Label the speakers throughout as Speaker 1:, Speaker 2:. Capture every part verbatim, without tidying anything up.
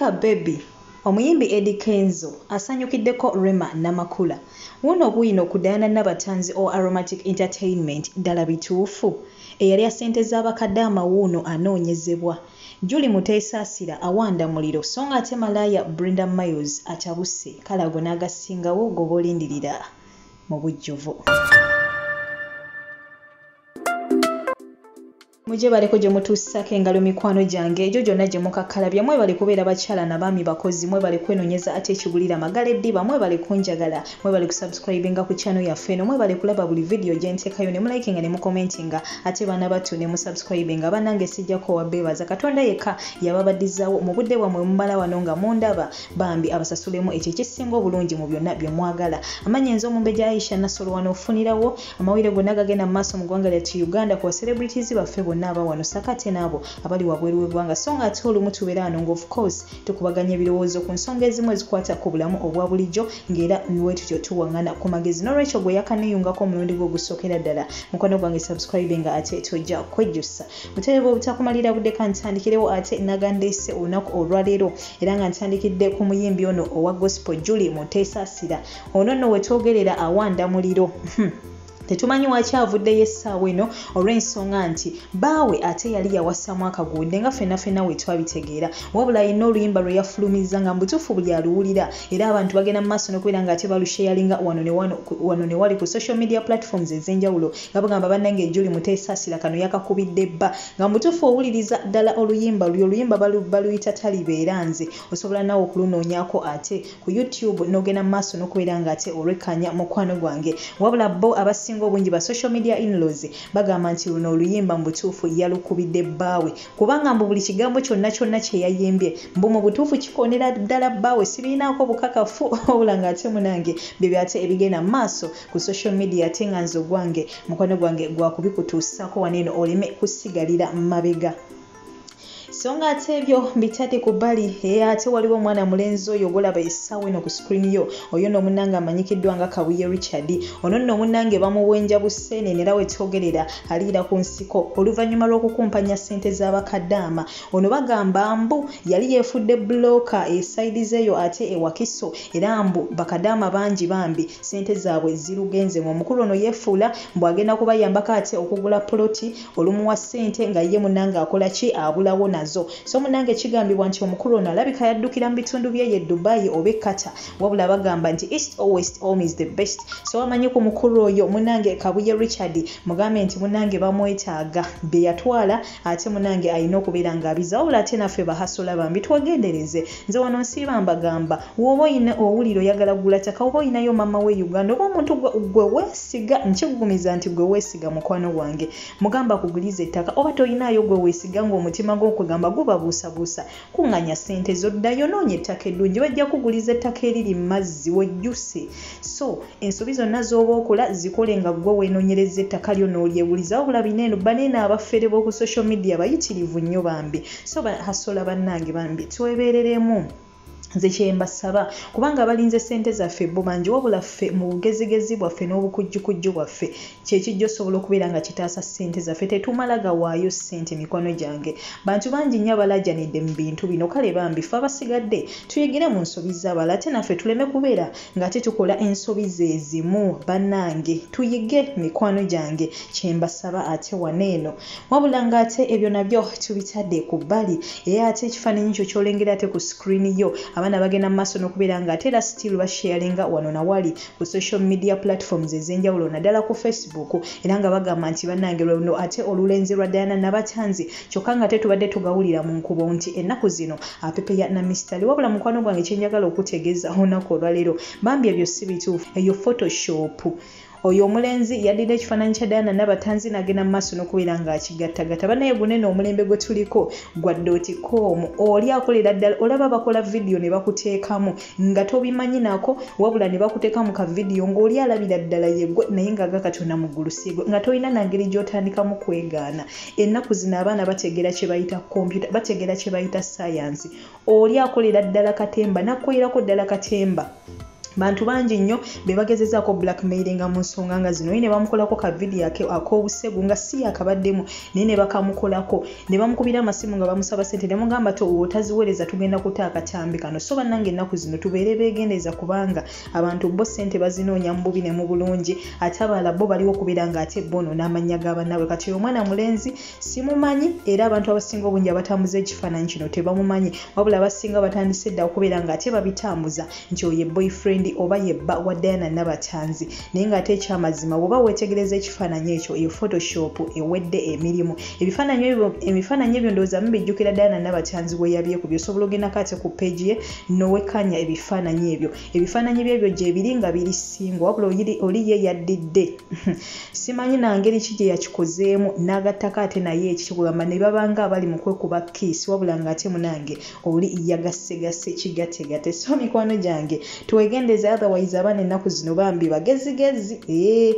Speaker 1: Shika Baby omuyimbi Eddie Kenzo asanyukiddeko Rema Namakula. Wuno bwino ku Diana Nabatanzi o Aromatic Entertainment ddala bituufu. Eyali asente z'abakadde amawuuno anoonyezebwa. Julie Muteesasira awanda muliro so nga ate Malaya Brenda Miles atabuse kalago n'agasingawo gobolindirira mu bujjuvu. Muje baleko gye mutuusako engalo mikwano gyange egyo gyonna gye mukakkalabya mwe bali kubeera bakyala nabaami bakozi mwe bali kwenonyeza ate ekigulira magala eddiba mwe bali kunjagala mwe bali kusubscribinga ku channel yaffe eno mwe bali kulaba buli video gye nteekayo ne mulikinga ne mucommentinga ate baana batu ne musubscribinga banange sijjako wabbeebaza Katonda yekka yababaddizzaawo mu budde bwammwe mumala wano nga mundaba bambi abasasulemu ekyo ekisinga obulungi mu byonna bye mwagala. Amanya enzo Mumbejja Aisha Nasolo wano ofunirawo amawulire gonna gagenda mu maaso mu ggwanga lyattu Uganda ku celebrities baffe naba wano sakate nabo abali wabweru w'eggwanga so nga ate olumu tubeera wano nga of course tukubaganya ebirowoozo ku nsonga ezimu ezikwata ku bulamu obwa bulijjo ng'era niwe tutyo tuwaŋŋana ku magezi n'olwekyo gwe yakaneyungako omulundi gwe ogusookera ddala mukwano gwange subscribinga ate tojja kwejjusa mutereeva obutakumalira budde ka ntandikirewo ate nagandeese olunaku olwaleero era nga ntandikidde ku muyimbi ono owa gospel Julie Muteesasira ono nno we twogerera awanda muliro tetumanyi wakyavuddeyo essaawa eno olw'ensonga nti baawe ate yali yawassamu akagunde nga ffenna ffenna we twabitegeera wabula alina oluyimba lwe yafulumiza nga mbutuufu buli aluwulira era abantu bagenda mu maaso n'okubeera nga ate balusharinga wano ne wano ne wali ku social media platforms ez'enjawulo nga bagamba bannange Julie Muteesasira kano yakakubidde bba nga mbutuufu owuliriza ddala oluyimba luli oluyimba baluyita talibeera nze osobola nawe okulunoonyaako ate ku YouTube n'ogenda mu maaso n'okubeera nga ate olwekkanya mukwano gwange wabula bo abasi obungi ba social media in-laws bagamba nti luno oluyimba mu butuufu yalukubidde bbaawe kubanga mbu buli kigambo kyonna kyonna kye yayimbye mbu mu butuufu kikonera ddala bbaawe sibirinaako bukakafu obula nga ate munange bye ate ebigenda mu maaso ku social media ate nga nze ogwange mukwano gwange gwakubikutuusako waneeno oleme kusigalira mabega. So nga ate ebyo mbitadde ku bbali era ate waliwo omwana mulenzi oyo ogolaba essaawa eno ku screen yo oyo nno munnange amanyikiddwa nga Kabuye Richard ono nno munnange bamuwenja buseenene era we twogerera aliira ku nsiko oluvannyuma lw'okukumpanya ssente z'abakaddaama ono bagamba mbu yali yeefudde bbulooka esayidi zeeyo ate ewakiso era mbu bakaddaama bangi bambi ssente zaabwe zirugenze mu omukulu ono yeefuula mbu agenda kubayambako ate okugula poloti olumuwa ssente nga ye munnange akola ki abulawo nazo so munange kigambibwa nti omukulu ono alabika yaddukira mu bitundu byeye Dubai oba Qatar wabula bagamba nti east or west home is the best so amanyi ku mukulu oyo munange Kabuye Richard mugambe nti munange bamwetaaga be yatwala ate munange alina okubeera ng'abiza wabula ate naffe bahasola bambi twagendereze nze wano nsiiba mbagamba woba oyina owuliro oyagala kugula ttaka oba oyinayo mama we Uganda oba omuntu gwe weesiga nkigumiza nti gwe weesiga mukwano gwange mugamba kuguliza ettaka oba toyinayo gwe weesiga ng'omutima gw'okugamba guba buusa buusa kunganya ssente zoddayo noonya ettaka eddungi bajja kuguliza ettaka eriri mu mazzi wejjuse so ensobi zonna z'oba okola zikole nga gwe weenoonyereza ettaka lyo n'olyewuliza wabula bineeno baneeno abaffere b'oku social media bayitirivu nnyo bambi so hasola bannange bambi twebeereremu nze kyembasaba kubanga balinze ssente zaffe bo bangi wabula ffe mu bugezigezi bwaffe n'obukujjukujju bwaffe kyekijja osobola okubeera nga kitaasa ssente zaffe tetumala gawaayo ssente mikono gyange bantu bangi nnyo abalajanidde mu bintu bino kale bambi ffe abasigadde tuyigire mu nsobi z'abala ate naffe tuleme kubeera ng'ate tukola ensobi ze zimu bannange tuyige mikwano gyange kyembasaba ate waneeno wabula ng'ate ebyo nabyo tubitadde ku bbali era ate ekifaananyi kyo kyolengera ate ku screen yo abaana bagenda mu maaso n'okubeera nga ate era still basharinga wano nawali ku social media platforms ez'enjawulo naddala ku Facebook era nga bagamba nti bannange luno ate olulenzi lwa Diana Nabatanzi kyokka nga ate tubadde tugawulira mu nkubo nti ennaku zino apepe ya Namistali wabula mukwano gwange kyenjagala okutegeeza olunaku olwaleero bambi ebyo si bituufu eyo photoshop oyo omulenzi yaddira ekifaananyi kya Diana Nabatanzi n'agenda mu maaso n'okubeera ng'akigattagatta bannaye gunene omulembe gwe tuliko gwa dot com oli akolera ddala olaba bakola vidiyo ne bakuteekamu nga tobimanyi nako wabula ne bakuteeka mu ka vidiyo ng'oli alabira ddala yeggwe naye ng'aga Katonda mu ggulu siigwe nga tolina nangeri gy'otandikamu kwegaana ennaku zino abaana bategeera kye bayita kompyuta bategeera kye bayita science oli akolera ddala katemba nakkolerako ddala katemba bantu bangi nnyo be bagezezaako blackmailinga mu nsonga nga zino ne bamukolako ka video ak'obusegu nga si yakabaddemu naye ne bakamukolako ne bamukubira amasimu nga bamusaba ssente ne mugamba to otaziweereza tugenda kuta akatambi kano so bannange ennaku zino tubeere beegendeeza kubanga abantu bo ssente bazinoonya mu bubi ne mu bulungi ate abalala bo baliwo okubeera nga ate bono n'amannya g'abannaabwe kati omwana mulenzi simumanyi era abantu abasinga obungi abatambuza ekifaananyi kino tebamumanyi wabula abasinga batandise dda okubeera nga ate babitambuza nti oyo ye boyfriend oba yebba wa Diana Nabatanzi naye ng'ate ekyamazima bw'oba weetegereza ekifaananyi ekyo eyo photoshop ewedde emirimu ebifaananyi ebyo emifaananyi ebyo ndowooza mubijjukira Diana Nabatanzi we yabyekubye osobola ogendako ate ku page ye n'owekanya ebifaananyi ebyo ebifaananyi byebyo gye biri nga biri singo wabula oli ye yaddidde simanyi nangeri ki gye yakikozeemu n'agattako ate naye ekikigamba ne babanga abali mu kwekuba kiisi wabula ng'ate munange oli yagassegase kigategate so mikwano gyange tuwegendeze otherwise abaana ennaku zino bambi bagezigezi ee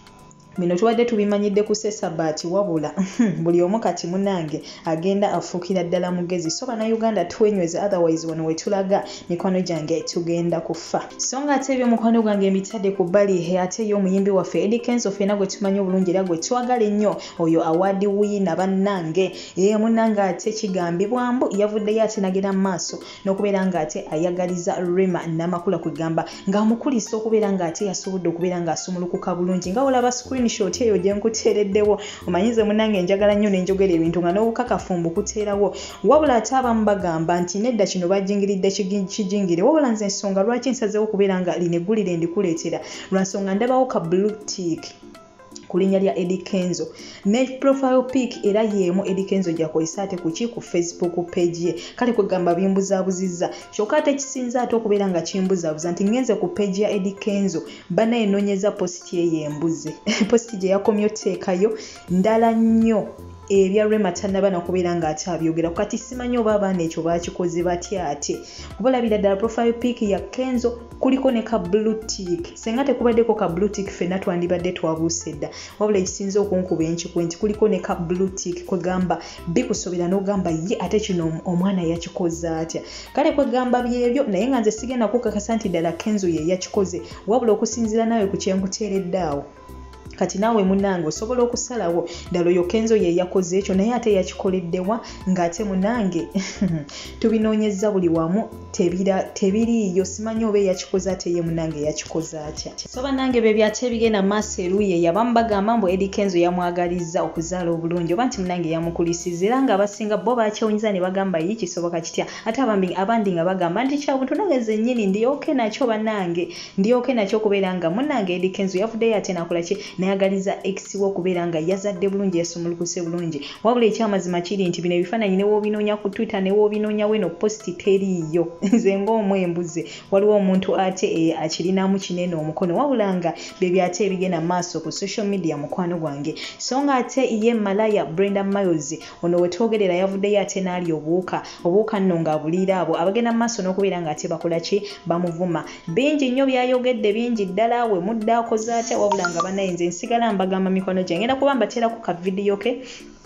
Speaker 1: bino tubadde tubimanyidde ku Sessabaati wabula buli omu kati munange agenda afuukira ddala mugezi so bannayuganda twenyweze otherwise wano wetulaga mikwano gyange tugenda kufa so nga ate ebyo mukwano gwange emitadde ku bbali ate y'omuyimbi waffe Eddie Kenzo ffenna gwe tumanyi obulungi era gwe twagala ennyo oyo award winner bannange ee munnange ate kigambibwambu yavuddeyo ate nagenda mu maaso n'okubeera ng'ate ayagaliza Rema n'amakula kwegamba ng'amukulisa okubeera ng'ate yasobodde okubeera ng'asumulukuka bulungi nga olaba screen shoti eyo gye nkuteereddewo omanyize munnange njagala nnyo ne njogera ebintu nga n'obukakafumbu kuteerawo wabula ate abamu bagamba nti nedda kino bajingiridde kijingire wabula nze ensonga lwaki nsazeewo okubeera nga lino eggulire ndikuleetera lwa nsonga ndabawo ka blue tick ku linnya lya Eddie Kenzo ne profile pic era yeemu Eddie Kenzo gyakozesa ate kuki ku Facebook page ye kale kwegamba bimbuzabuzizza kyokka ate kisinza ate okubeera nga kimbuzaabuza nti ngenze ku page ya Eddie Kenzo bana enoonyeza post ye yembuze post gye yakomye oteekayo ndala nnyo ebya Rema tannaba nakubeera ng'ate abyogera kati simanyi oba abaana ekyo baakikoze batya ate kubalabira ddala profile pic ya Kenzo kuliko ne ka blue tick senga tekubaddeko ka blue tick ffenna twandibadde twabuuse dda wabula ekisinza okunkuba enkikwe nti kuliko ne ka blue tick kwegamba bikusobera n'ogamba ye ate kino omwana yakikoze atya kale kwegamba byebyo naye nga nze sigenda kukakasa nti ddala Kenzo ye yakikoze wabula okusinziira nawe ku kyenkuteereddaawo kati naawe munnange osobola okusalawo ddala oyo Kenzo ye yakoze ekyo naye ate yakikoleddewa ng'ate munnange tubinoonyezza buli wamu tebira tebiriiyo simanyi oba yakikoze ate ye munnange yakikoze atya so bannange bye byate ebigenda maaso eruye yabamu bagamba mbu Eddie Kenzo yamwagalizza okuzaala obulungi oba nti munnange yamukulisiza era ng'abasinga bo bakyewunyiza ne bagamba ye kisoboka kitya ate abambi abandi nga bagamba nti kyabuntu nageze nnyini ndioke nakyo bannange ndioke nakyo okubeera nga munnange Eddie Kenzo yavuddeyo ate nakola ki yagaliza ex wo kubeera nga yazadde bulungi yasumulukuse bulungi wabula ekyamazima kiri nti bino ebifaananyi ne woobinoonya ku Twitter ne woobinoonya weno posti teriiyo nze ng'omwembuze waliwo omuntu ate e, akirinamu kinene omukono wabula nga bye byate ebigenda maaso ku social media mukwano gwange so nga ate ye malaya Brenda Miles ono wetwogerera yavuddeyo ate n'ali obuuka obuuka nno ng'abuliira abo abagenda maaso n'okubeera nga ate bakola ki bamuvuma bingi nnyo byayogedde bingi ddala we mudde akoze atya wabula nga bannaye nze nsigala mbagamba mikono gyange ngenda kuba mbateerako ka video ke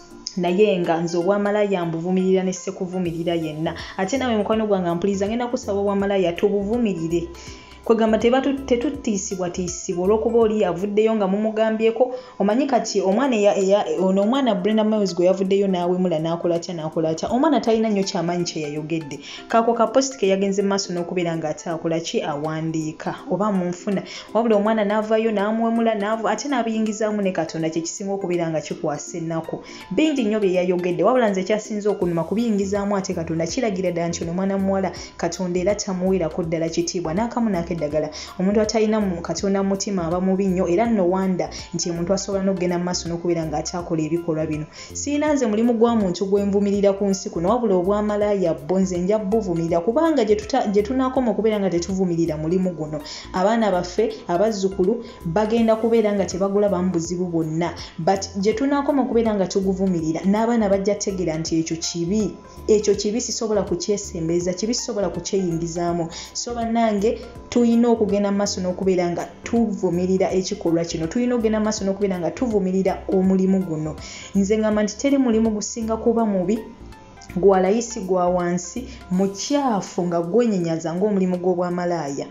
Speaker 1: naye nga nze obwamalaya mbuvumirira ne sekuvumirira yenna ate nawe mukwano gwange ampuliza ngenda kusaba obwamalaya tubuvumirire kwegamba tetutiisibwa tiisibwa olw'okuba oli yavuddeyo nga mumugambyeko omanyi kati omwana ono omwana Brenda Miles gwe yavuddeyo naawe mula n'akola atya n'akola atya omwana talina nnyo kyamaanyi kye yayogedde kaako ka post ke yagenze maaso n'okubeera ng'ate akola ki awandiika oba munfuna wabula omwana n'avaayo n'amuwemula n'ava ate n'abiyingizaamu ne Katonda kye kisinga okubeera nga kikwasa ennaku bingi nnyo bye yayogedde wabula nze ekyasinza okunuma kubiyingizaamu ate Katonda kiragira ddala nti ono mwana muwala Katonda era tamuweerako ddala kitiibwa n'akamu n'ake eddagala omuntu atalina mu Katonda mu mutima aba mubi nnyo era nno wanda nti omuntu asobola n'okugenda mu maaso n'okubeera ng'akyakola ebikolwa bino siina nze mulimu gwa muntu gwenvumirira ku nsi kuno wabula obwamalaya bbo nze nja buvumirira kubanga gye tunaakoma okubeera nga tetuvumirira mulimu guno abaana baffe abazzukulu bagenda kubeera nga tebagulabamu buzibu bwonna but gye tunaakoma okubeera nga tuguvumirira n'abaana bajja tegeera nti ekyo kibi ekyo kibi sisobola kukyesembeeza kibi sisobola kukyeyingizaamu so bannange tuyina okugenda maaso n'okubeera nga tuvumirira ekikolwa kino tuyina okugenda maaso n'okubeera nga tuvumirira omulimu guno nze ngamba nti teri mulimu gusinga kuba mubi gwa layisi gwa wansi mukyafu nga gwenyenyaza ng'omulimu gw'obwamalaaya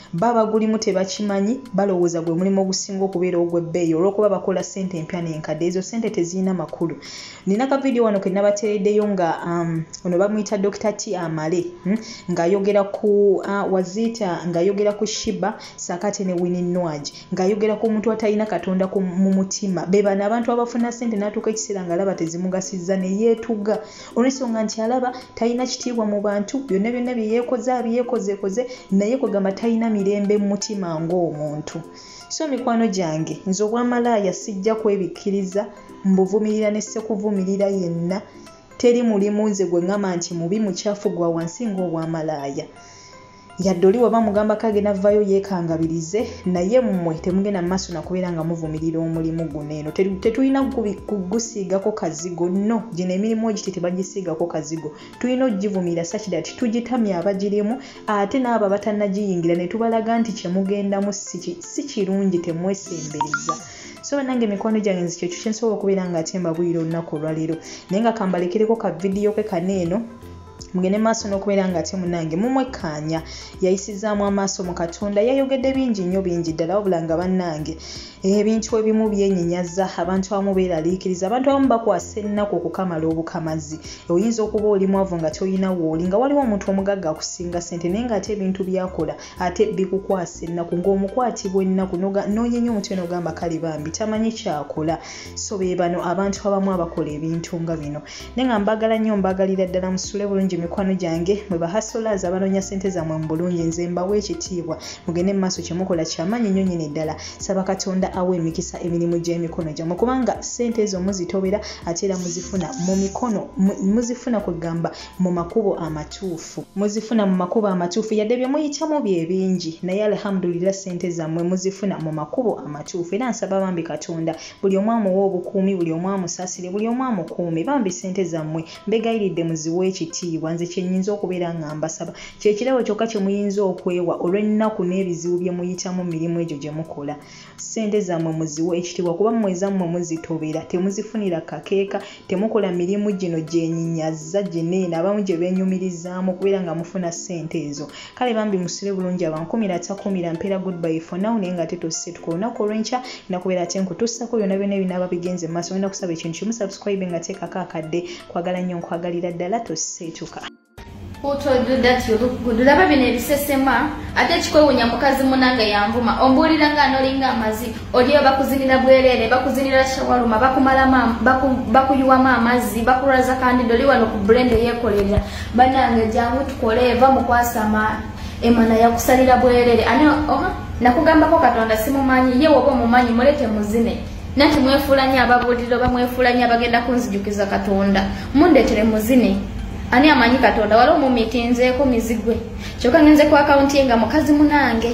Speaker 1: baba gulimu tebakimanyi balowooza gwe mulimu ogusinga okubeera ogw'ebbeeyi olw'okuba bakola ssente empya n'enkadde ezo ssente tezirina makulu. Nina ka vidiyo wano ke nabateereddeyo nga um, ono bamuyita Doctor T Amale hmm? ng'ayogera ku uh, Wazita ng'ayogera ku Shiba Sakate ne Winnie Nwaj ng'ayogera ku muntu atalina Katonda ku mu mutima be bano abantu abafuna ssente n'atuuka ekiseera ng'alaba tezimugasizza ne yeetuga olw'ensonga nti alaba talina kitiibwa mu bantu byonna byonna bye yeekoze abyekozeekoze naye kwegamba talina mirembe mu mutima ng'omuntu. So mikwano gyange nze obwamalaaya sijja kwebikkiriza mbuvumirira ne sekuvumirira yenna teri mulimu nze gwe ngamba nti mubi mukyafu gwa wansi ng'obwamalaaya. Yadde oli waba mugamba kagenda vvayo yeekangabirize naye mmwe temugenda mu maaso nakubeera nga muvumirira omulimu guno eno tetulina gusiigako kazigo no gino emirimu egiti tebagisiigako kazigo tulina ogivumira such that tugitamya abagirimu ate n'abo abatannagiyingira ne tubalaga nti kyemugendamu si kirungi temwesembereza. So nange mikwano gyange nzi kyekyo kye nsobola okubeera nga ate mbabulira olunaku olwaleero naye nga kambalekereko ka vidiyo ke kaneeno mugende maaso n'okubeera nga ate munange mumwekkaanya yayisizaamu amaaso mu Katonda yayogedde bingi nnyo bingi ddala wabula nga bannange ebintu ebimu byennyinyaza abantu abamu beeraliikiriza abantu abamu bakwasa ennaku okukamala obukamazi oyinza okuba oli mwavu nga toyina wooli nga waliwo omuntu omugagga akusinga ssente naye ng'ate ebintu byakola ate bikukwasa ennaku ng'omukwatibwa ennaku n'onyenya omutwe n'ogamba kale bambi tamanyi kyakola. So be bano abantu abamu abakola ebintu nga bino naye nga mbagala nnyo mbagalira ddala musule bulungi mikwano gyange mwe bahasolaza abanoonya ssente zammwe mu bulungi nze mbawa ekitiibwa mugende mu maaso kyemukola kyamaanyi nnyo nnyini ddala saba Katonda awe emikisa emirimu gy'emikono gyammwe kubanga ssente ezo muzitobera ate era muzifuna mu mikono muzifuna kwegamba mu makubo amatuufu muzifuna mu makubo amatuufu yadde bye muyitamu bye bingi naye alhamdulillah ssente zammwe muzifuna mu makubo amatuufu era nsaba bambi Katonda buli omu amuwa obukuumi buli omu amusaasire buli omu amukuume bambi ssente zammwe mbegayiridde muziwe ekitiibwa nze kyenyinza okubeera nga mbasaba kyekirabo kyokka kye muyinza okwewa olw'ennaku n'ebizibu bye muyitamu mirimu egyo gye mukola. Ssente zammwe muziwe ekitiibwa kuba mmwe zammwe muzitobera temuzifunira kakeeka temukola mirimu gino gyenyinyaza gineena abamu gye beenyumirizaamu okubeera nga mufuna ssente ezo. Kale bambi musire bulungi abankumira atakumira mpeera goodbye for now naye nga ate tosse tukola olunaku olw'enkya nakubeera ate nkutussako byonna byonna ebinaaba bigenze mu maaso ngenda kusaba ekintu kimu subscribe nga teekako akadde kwagala nnyo nkwagalira ddala tosseetuka.
Speaker 2: Who told you that you look good? Laba bino ebisesema ate kikwewunya mukazi munange yanvuma ombuulira nga anolinga amazi oliyo bakuzinira bwerere bakuzinira shawaruma bakumala bakuyuwamu amazzi bakulaza kandi oli wano ku blend yeekolerera bannange jangu tukole eva mukwasama emana yakusalira bwerere ani oha nakugambako Katonda simumanyi ye woba mumanyi mulete muzine nati mwefuulanya ababuuliro bamwefuulanya bagenda kunzijukiza Katonda mundetere muzine ani amanyi Katonda waliwo mumitinzeeko mizigwe kyokka ngenze ku akawunti ye nga mukazi munange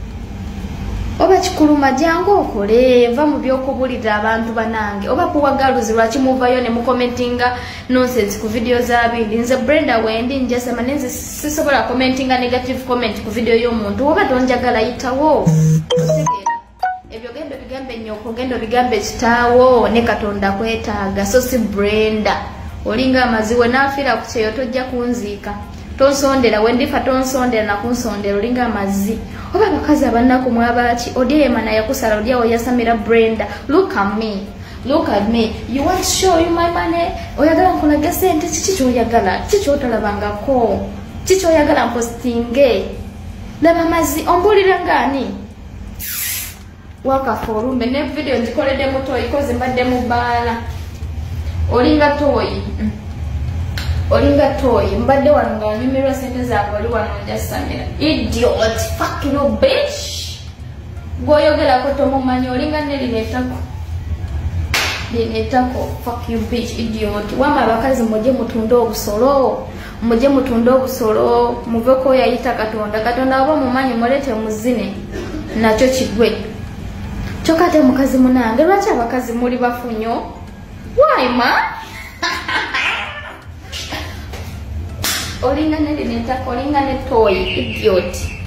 Speaker 2: oba kikuluma jangu okole va mu by'okubulira abantu banange oba kuwagaluzi lwaki muvayo ne mukomentinga nonsense ku video za bindi nze Brenda wendi njesema nenze sisobola commentinga negative comment ku video y'omuntu oba tonjagala yitawo ebyo gendo bigambe nnyoko gendo bigambe kitaawo ne Katonda kwetaaga so si Brenda olinga amaziwe naafira ku kyeyo tojja kunziika tonsondera wendifa tonsondera nakunsondera olinga amazi oba bakazi abannaku mwabaki odiemana yakusala odiawo yasamira Brenda look at me look at me you want to show you my money oyagala nkulage sente kiki kyoyagala kiki kyotalabangako kiki kyoyagala mpostinge laba amazi ombulira ngani waka forume ne video nzikoledde muto ikoze mbadde mu baala olinga toyi olinga toyi mbadde wano nga wanyumirwa sente zaako oli wano njasamira idiot fuck you bitch gwoyogerako tomumanyi olinga nelineetako lineetako fuck you bitch idiot wama abakazi mujje mutunde obusolo mujje mutunde obusolo muveko yayita Katonda Katonda aba mumanyi mulete muzine nakyo kigwe kyokka ate mukazi munange lwaki abakazi muli bafunyo why ma olinga neli neta olinga ne toy idiot